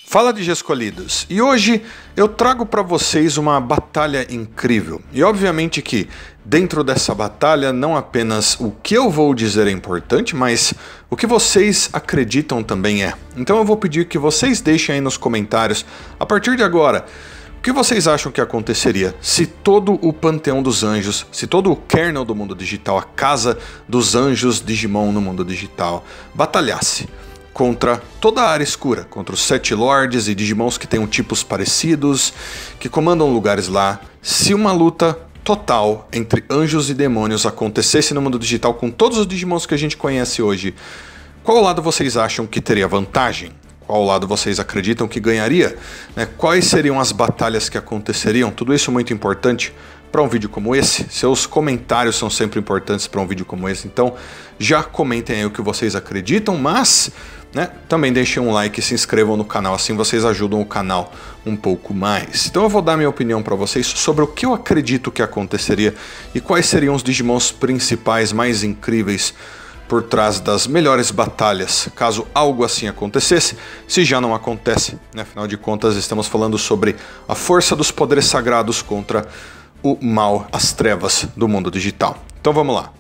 Fala de escolhidos, e hoje eu trago para vocês uma batalha incrível. E obviamente que dentro dessa batalha não apenas o que eu vou dizer é importante, mas o que vocês acreditam também é. Então eu vou pedir que vocês deixem aí nos comentários, a partir de agora, o que vocês acham que aconteceria se todo o Panteão dos Anjos, se todo o kernel do mundo digital, a casa dos anjos Digimon no mundo digital, batalhasse contra toda a área escura, contra os 7 lords e Digimons que tenham tipos parecidos, que comandam lugares lá. Se uma luta total entre anjos e demônios acontecesse no mundo digital com todos os Digimons que a gente conhece hoje, qual lado vocês acham que teria vantagem? Qual lado vocês acreditam que ganharia? Quais seriam as batalhas que aconteceriam? Tudo isso é muito importante para um vídeo como esse. Seus comentários são sempre importantes para um vídeo como esse, então já comentem aí o que vocês acreditam, mas também deixem um like e se inscrevam no canal, assim vocês ajudam o canal um pouco mais. Então eu vou dar minha opinião para vocês sobre o que eu acredito que aconteceria e quais seriam os Digimons principais mais incríveis por trás das melhores batalhas, caso algo assim acontecesse, se já não acontece, afinal de contas estamos falando sobre a força dos poderes sagrados contra o mal, as trevas do mundo digital. Então vamos lá.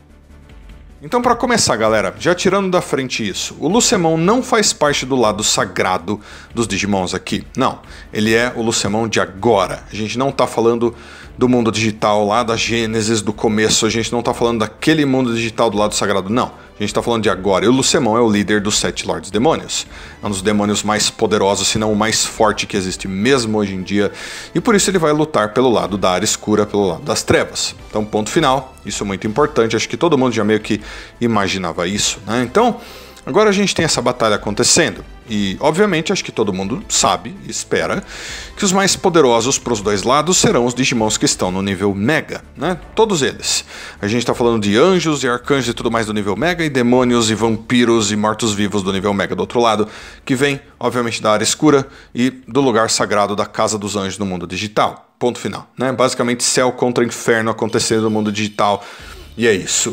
Então para começar, galera, já tirando da frente isso, o Lucemon não faz parte do lado sagrado dos Digimons aqui, não. Ele é o Lucemon de agora. A gente não tá falando do mundo digital lá da Gênesis, do começo, a gente não tá falando daquele mundo digital do lado sagrado, não. A gente tá falando de agora. E o Lucemon é o líder dos 7 Lords Demônios. É um dos demônios mais poderosos, se não o mais forte que existe mesmo hoje em dia. E por isso ele vai lutar pelo lado da área escura, pelo lado das trevas. Então, ponto final. Isso é muito importante. Acho que todo mundo já meio que imaginava isso, né? Então, agora a gente tem essa batalha acontecendo. E, obviamente, acho que todo mundo sabe e espera que os mais poderosos para os dois lados serão os Digimons que estão no nível Mega, né? Todos eles. A gente está falando de anjos e arcanjos e tudo mais do nível Mega, e demônios e vampiros e mortos-vivos do nível Mega do outro lado, que vem, obviamente, da área escura e do lugar sagrado da Casa dos Anjos no mundo digital. Ponto final, né? Basicamente, céu contra inferno acontecendo no mundo digital, e é isso.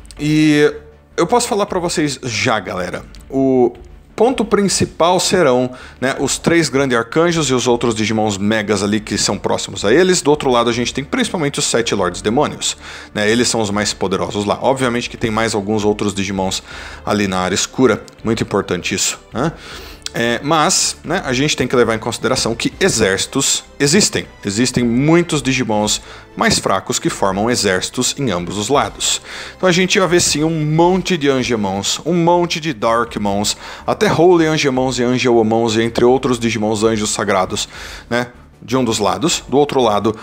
E eu posso falar para vocês já, galera, o ponto principal serão os 3 grandes arcanjos e os outros Digimons megas ali que são próximos a eles. Do outro lado a gente tem principalmente os 7 Lords Demônios, eles são os mais poderosos lá. Obviamente que tem mais alguns outros Digimons ali na área escura, muito importante isso, mas a gente tem que levar em consideração que exércitos existem. Existem muitos Digimons mais fracos que formam exércitos em ambos os lados. Então a gente ia ver sim um monte de Angemons, um monte de Darkmons, até Holy Angemons e Angelomons, entre outros Digimons anjos sagrados, de um dos lados. Do outro lado,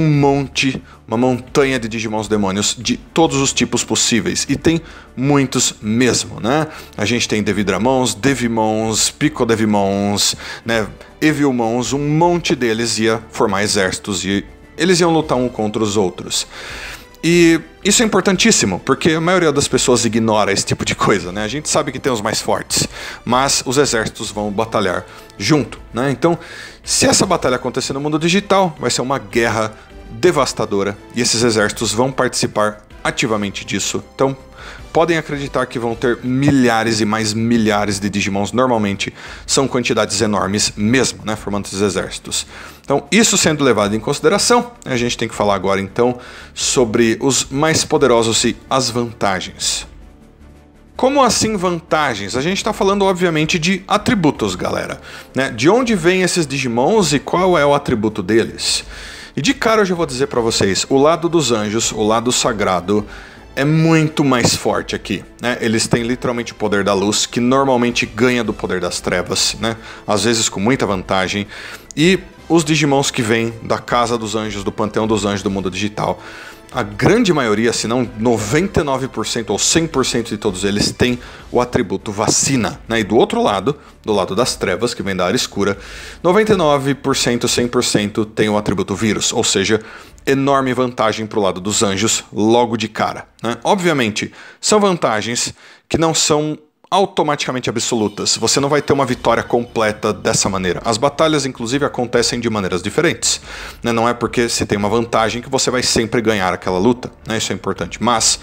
uma montanha de Digimons demônios de todos os tipos possíveis, e tem muitos mesmo, A gente tem Devidramons, Devimons, Picodevimons, Evilmons, um monte deles ia formar exércitos e eles iam lutar um contra os outros. E isso é importantíssimo, porque a maioria das pessoas ignora esse tipo de coisa, A gente sabe que tem os mais fortes, mas os exércitos vão batalhar junto, Então, se essa batalha acontecer no mundo digital, vai ser uma guerra devastadora, e esses exércitos vão participar ativamente disso. Então, podem acreditar que vão ter milhares e mais milhares de Digimons. Normalmente são quantidades enormes mesmo, formando esses exércitos. Então, isso sendo levado em consideração, a gente tem que falar agora então sobre os mais poderosos e as vantagens. Como assim vantagens? A gente está falando obviamente de atributos, galera, De onde vêm esses Digimons e qual é o atributo deles? E de cara eu já vou dizer para vocês, o lado dos anjos, o lado sagrado, é muito mais forte aqui, Eles têm literalmente o poder da luz, que normalmente ganha do poder das trevas, Às vezes com muita vantagem. E os Digimons que vêm da Casa dos Anjos, do Panteão dos Anjos do mundo digital, a grande maioria, se não 99% ou 100% de todos eles, tem o atributo vacina, E do outro lado, do lado das trevas, que vem da área escura, 99%, 100% tem o atributo vírus, ou seja, enorme vantagem para o lado dos anjos logo de cara, Obviamente, são vantagens que não são automaticamente absolutas. Você não vai ter uma vitória completa dessa maneira. As batalhas, inclusive, acontecem de maneiras diferentes, Não é porque se tem uma vantagem que você vai sempre ganhar aquela luta, Isso é importante. Mas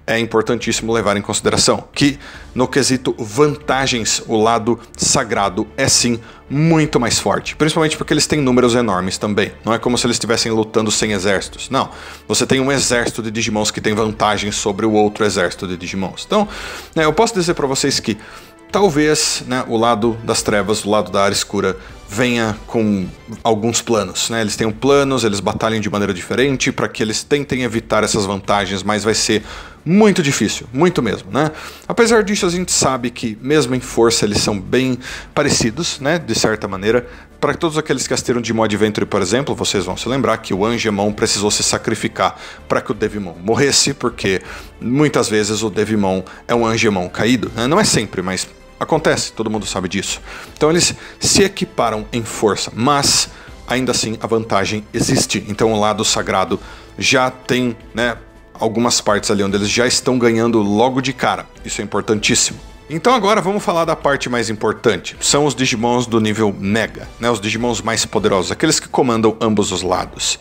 é importantíssimo levar em consideração que, no quesito vantagens, o lado sagrado é sim muito mais forte, principalmente porque eles têm números enormes também. Não é como se eles estivessem lutando sem exércitos. Não, você tem um exército de Digimons que tem vantagem sobre o outro exército de Digimons. Então, né, eu posso dizer para vocês que talvez, né, o lado das trevas, o lado da área escura, venha com alguns planos, né? Eles têm planos, eles batalham de maneira diferente para que eles tentem evitar essas vantagens, mas vai ser muito difícil, muito mesmo, né? Apesar disso, a gente sabe que, mesmo em força, eles são bem parecidos, né? De certa maneira. Para todos aqueles que assistiram Digimon Adventure, por exemplo, vocês vão se lembrar que o Angemon precisou se sacrificar para que o Devimon morresse, porque muitas vezes o Devimon é um Angemon caído, né? Não é sempre, mas acontece, todo mundo sabe disso. Então eles se equiparam em força, mas ainda assim a vantagem existe. Então o lado sagrado já tem, né, algumas partes ali onde eles já estão ganhando logo de cara. Isso é importantíssimo. Então agora vamos falar da parte mais importante. São os Digimons do nível Mega, né? Os Digimons mais poderosos, aqueles que comandam ambos os lados.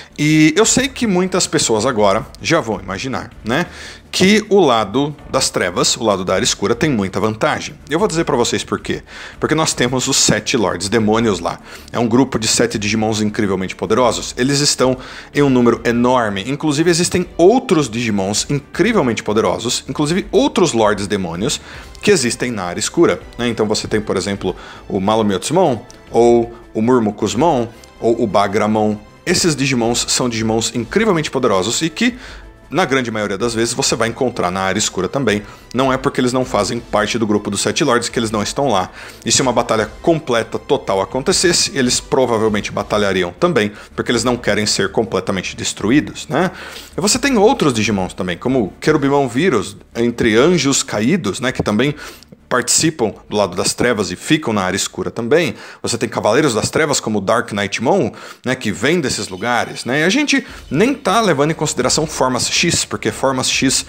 E eu sei que muitas pessoas agora já vão imaginar, né, que o lado das trevas, o lado da área escura, tem muita vantagem. Eu vou dizer pra vocês por quê. Porque nós temos os 7 Lords Demônios lá. É um grupo de 7 Digimons incrivelmente poderosos. Eles estão em um número enorme. Inclusive existem outros Digimons incrivelmente poderosos, inclusive outros Lords Demônios, que existem na área escura, né? Então você tem, por exemplo, o Malomyotsumon, ou o Murmukusmon, ou o Bagramon. Esses Digimons são Digimons incrivelmente poderosos e que, na grande maioria das vezes, você vai encontrar na área escura também. Não é porque eles não fazem parte do grupo dos 7 Lords que eles não estão lá. E se uma batalha completa, total acontecesse, eles provavelmente batalhariam também, porque eles não querem ser completamente destruídos, né? E você tem outros Digimons também, como o Cherubimon Virus, entre anjos caídos, né, que também participam do lado das trevas e ficam na área escura também. Você tem Cavaleiros das Trevas como o Dark Knightmon, né, que vem desses lugares, né? E a gente nem tá levando em consideração formas X, porque formas X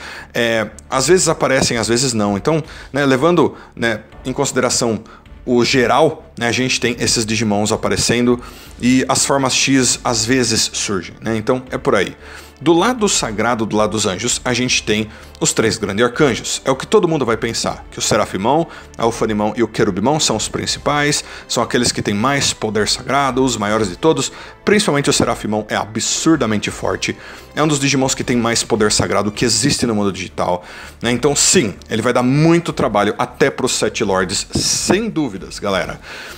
às vezes aparecem, às vezes não. Então, né, levando, né, em consideração o geral, né, a gente tem esses Digimons aparecendo e as formas X às vezes surgem, né? Então é por aí. Do lado sagrado, do lado dos anjos, a gente tem os 3 grandes arcanjos. É o que todo mundo vai pensar, que o Serafimon, a Ufanimon e o Querubimon são os principais, são aqueles que têm mais poder sagrado, os maiores de todos. Principalmente o Serafimon é absurdamente forte, é um dos Digimons que tem mais poder sagrado que existe no mundo digital, né? Então sim, ele vai dar muito trabalho até para os 7 Lords, sem dúvidas, galera.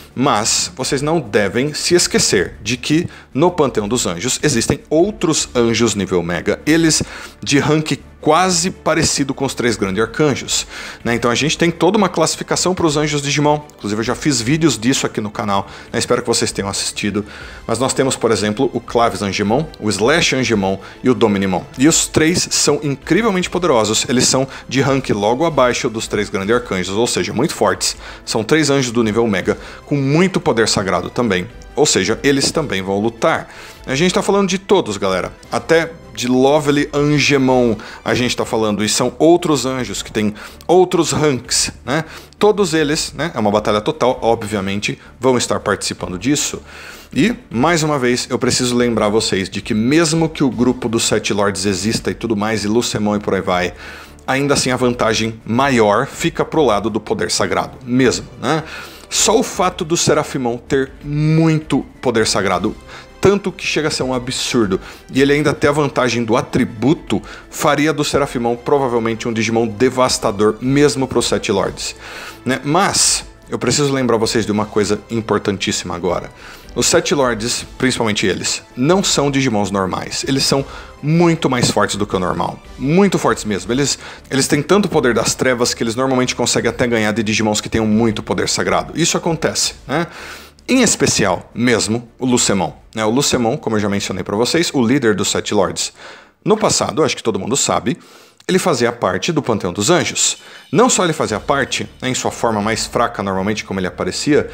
Mas vocês não devem se esquecer de que no Panteão dos Anjos existem outros anjos nível Mega, eles de rank quase parecido com os 3 grandes arcanjos, né? Então a gente tem toda uma classificação para os anjos Digimon, inclusive eu já fiz vídeos disso aqui no canal, né? Espero que vocês tenham assistido. Mas nós temos, por exemplo, o Claves Angemon, o Slash Angemon e o Dominimon. E os 3 são incrivelmente poderosos, eles são de rank logo abaixo dos 3 grandes arcanjos, ou seja, muito fortes. São 3 anjos do nível Mega, com muito poder sagrado também. Ou seja, eles também vão lutar. A gente tá falando de todos, galera. Até de Lovely Angemon a gente tá falando. E são outros anjos que têm outros ranks, né? Todos eles, né? É uma batalha total, obviamente, vão estar participando disso. E, mais uma vez, eu preciso lembrar vocês de que mesmo que o grupo dos 7 Lords exista e tudo mais, e Lucemon e por aí vai, ainda assim a vantagem maior fica pro lado do poder sagrado, mesmo, né? Só o fato do Serafimon ter muito poder sagrado, tanto que chega a ser um absurdo, e ele ainda ter a vantagem do atributo, faria do Serafimon provavelmente um Digimon devastador, mesmo para os 7 Lords, né? Mas eu preciso lembrar vocês de uma coisa importantíssima agora. Os 7 Lords, principalmente eles, não são Digimons normais. Eles são muito mais fortes do que o normal. Muito fortes mesmo. Eles têm tanto poder das trevas que eles normalmente conseguem até ganhar de Digimons que tenham muito poder sagrado. Isso acontece, né? Em especial, mesmo, o Lucemon. O Lucemon, como eu já mencionei para vocês, o líder dos 7 Lords. No passado, acho que todo mundo sabe, ele fazia parte do Panteão dos Anjos. Não só ele fazia parte, né, em sua forma mais fraca, normalmente, como ele aparecia,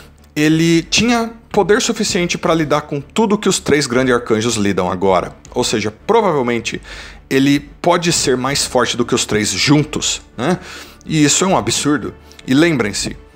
ele tinha poder suficiente para lidar com tudo que os 3 grandes arcanjos lidam agora. Ou seja, provavelmente ele pode ser mais forte do que os 3 juntos, né? E isso é um absurdo. E lembrem-se,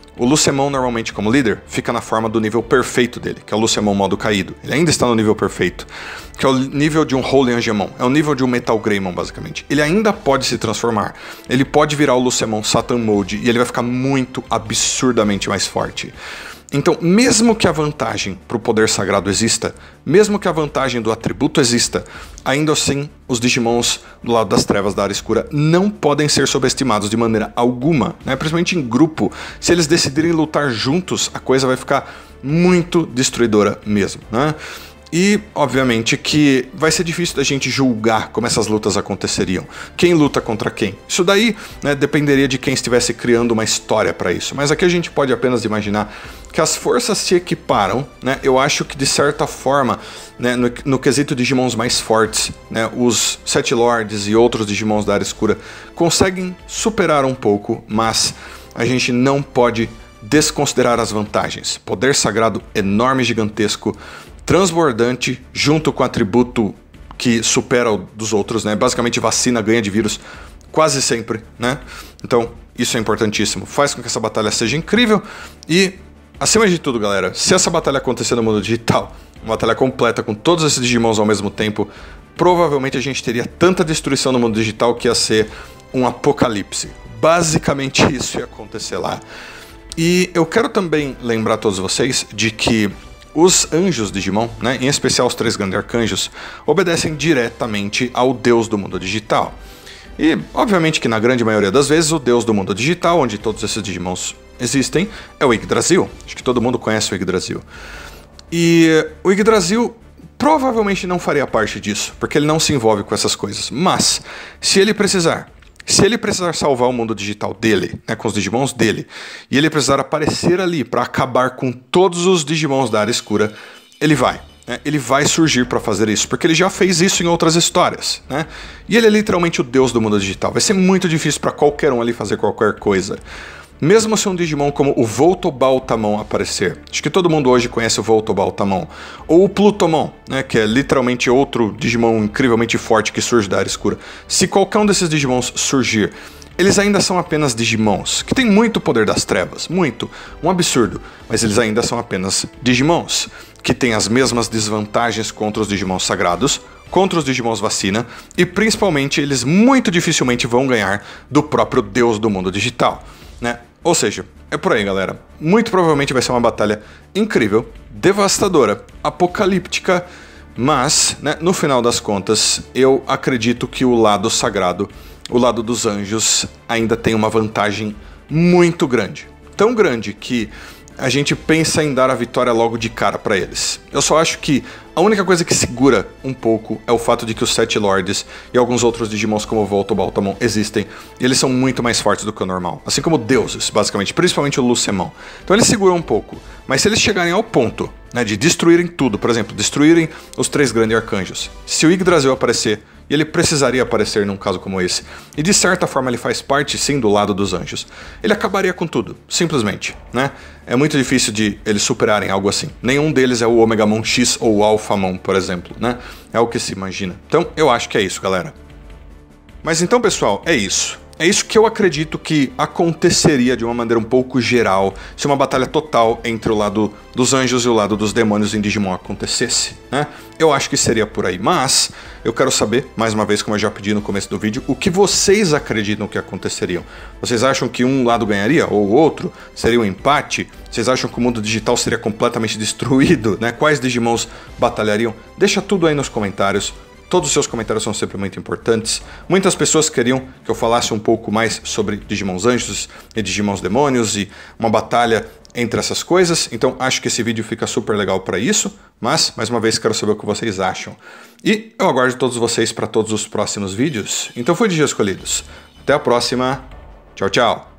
o Lucemon normalmente como líder fica na forma do nível perfeito dele, que é o Lucemon modo caído. Ele ainda está no nível perfeito, que é o nível de um Holy Angemon, é o nível de um Metal Greymon basicamente. Ele ainda pode se transformar, ele pode virar o Lucemon Satan Mode e ele vai ficar muito absurdamente mais forte. Então, mesmo que a vantagem para o poder sagrado exista, mesmo que a vantagem do atributo exista, ainda assim, os Digimons do lado das trevas da área escura não podem ser subestimados de maneira alguma, né? Principalmente em grupo. Se eles decidirem lutar juntos, a coisa vai ficar muito destruidora mesmo, né? E, obviamente, que vai ser difícil da gente julgar como essas lutas aconteceriam. Quem luta contra quem? Isso daí, né, dependeria de quem estivesse criando uma história para isso. Mas aqui a gente pode apenas imaginar que as forças se equiparam, né? Eu acho que, de certa forma, né, no quesito Digimons mais fortes, né, os Sete Lords e outros Digimons da área escura conseguem superar um pouco, mas a gente não pode desconsiderar as vantagens. Poder sagrado enorme, gigantesco, transbordante, junto com atributo que supera o dos outros, né? Basicamente vacina ganha de vírus quase sempre, né? Então, isso é importantíssimo. Faz com que essa batalha seja incrível e, acima de tudo, galera, se essa batalha acontecer no mundo digital, uma batalha completa com todos esses Digimons ao mesmo tempo, provavelmente a gente teria tanta destruição no mundo digital que ia ser um apocalipse. Basicamente isso ia acontecer lá. E eu quero também lembrar a todos vocês de que os anjos Digimon, né, em especial os 3 grandes arcanjos, obedecem diretamente ao deus do mundo digital. E, obviamente que na grande maioria das vezes, o deus do mundo digital, onde todos esses Digimons existem, é o Yggdrasil. Acho que todo mundo conhece o Yggdrasil. E o Yggdrasil provavelmente não faria parte disso, porque ele não se envolve com essas coisas. Mas, se ele precisar salvar o mundo digital dele, né, com os Digimons dele, e ele precisar aparecer ali para acabar com todos os Digimons da área escura, ele vai. Né, ele vai surgir para fazer isso, porque ele já fez isso em outras histórias. Né, e ele é literalmente o deus do mundo digital. Vai ser muito difícil para qualquer um ali fazer qualquer coisa. Mesmo se um Digimon como o Voltobaltamon aparecer, acho que todo mundo hoje conhece o Voltobaltamon, ou o Plutomon, né, que é literalmente outro Digimon incrivelmente forte que surge da área escura. Se qualquer um desses Digimons surgir, eles ainda são apenas Digimons, que tem muito poder das trevas, muito, um absurdo, mas eles ainda são apenas Digimons, que têm as mesmas desvantagens contra os Digimons sagrados, contra os Digimons vacina, e principalmente eles muito dificilmente vão ganhar do próprio deus do mundo digital, né? Ou seja, é por aí, galera. Muito provavelmente vai ser uma batalha incrível, devastadora, apocalíptica, mas, né, no final das contas, eu acredito que o lado sagrado, o lado dos anjos, ainda tem uma vantagem muito grande. Tão grande que a gente pensa em dar a vitória logo de cara para eles. Eu só acho que a única coisa que segura um pouco é o fato de que os Sete Lords e alguns outros Digimons como o Voltobaltamon existem, e eles são muito mais fortes do que o normal. Assim como deuses, basicamente, principalmente o Lucemon. Então eles seguram um pouco, mas se eles chegarem ao ponto, né, de destruírem tudo, por exemplo, destruírem os 3 grandes arcanjos, se o Yggdrasil aparecer, e ele precisaria aparecer num caso como esse, e de certa forma ele faz parte sim do lado dos anjos, ele acabaria com tudo, simplesmente, né? É muito difícil de eles superarem algo assim. Nenhum deles é o Omegamon X ou o Alphamon, por exemplo, né? É o que se imagina. Então eu acho que é isso, galera. Mas então, pessoal, é isso. É isso que eu acredito que aconteceria de uma maneira um pouco geral se uma batalha total entre o lado dos anjos e o lado dos demônios em Digimon acontecesse, né? Eu acho que seria por aí, mas eu quero saber, mais uma vez, como eu já pedi no começo do vídeo, o que vocês acreditam que aconteceriam. Vocês acham que um lado ganharia ou o outro? Seria um empate? Vocês acham que o mundo digital seria completamente destruído, né? Quais Digimons batalhariam? Deixa tudo aí nos comentários. Todos os seus comentários são sempre muito importantes. Muitas pessoas queriam que eu falasse um pouco mais sobre Digimons Anjos e Digimons Demônios e uma batalha entre essas coisas. Então acho que esse vídeo fica super legal para isso. Mas, mais uma vez, quero saber o que vocês acham. E eu aguardo todos vocês para todos os próximos vídeos. Então foi Digi Escolhidos. Até a próxima. Tchau, tchau.